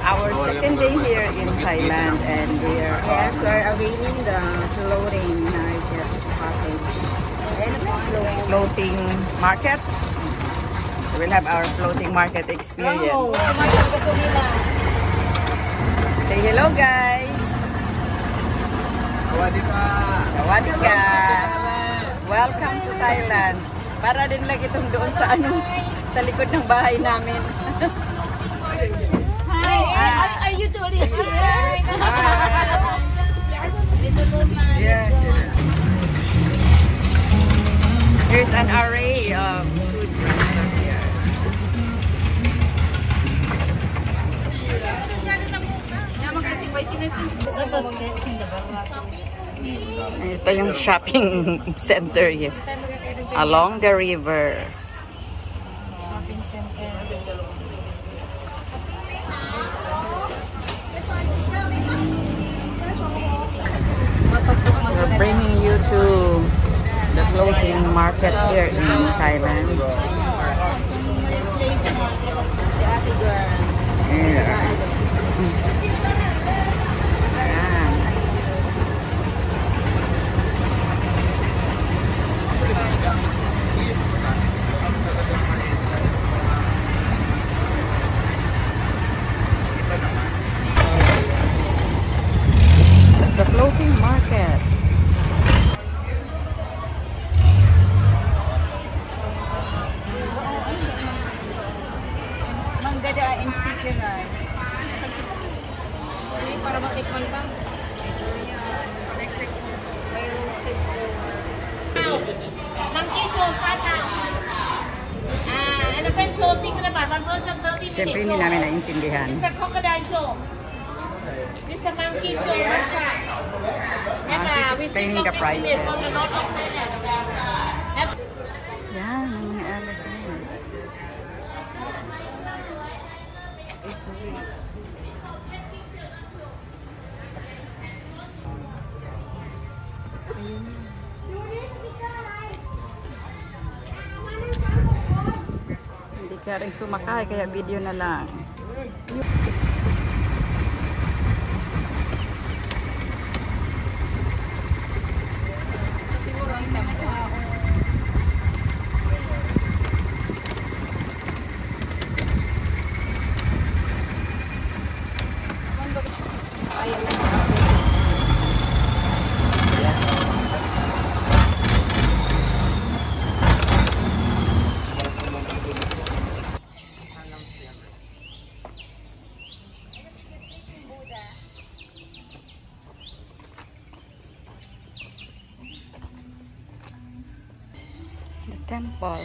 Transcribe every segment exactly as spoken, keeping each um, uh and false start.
our second day here in Thailand, and we are Yes, we're awaiting the floating market cottage. floating market. We'll have our floating market experience. Oh, Say hello, guys. Sawadika. Sawadika. Welcome to Thailand. Para din lang itong doon sa ano, sa likod ng bahay namin. Hi, are, are you tourists here? Yeah. Here's an array of food here. Ito yung shopping center here along the river. Shopping center. We're bringing you to the floating market here in Thailand. Yeah. The floating market. Manggada and sticker rice. Para matikman ka. May roasted pork. Monkey show, start now. Ah, elephant show, six na ba? One person, thirty minutes. Siyempre hindi namin naintindihan. Mister Crocodile show. Mister Monkey show, Russia. Ah, she's explaining the prices. Yan, ang mga elephant. Hindi ka rin sumakay, kaya video na lang. The temple.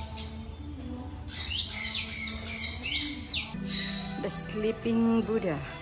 The sleeping Buddha.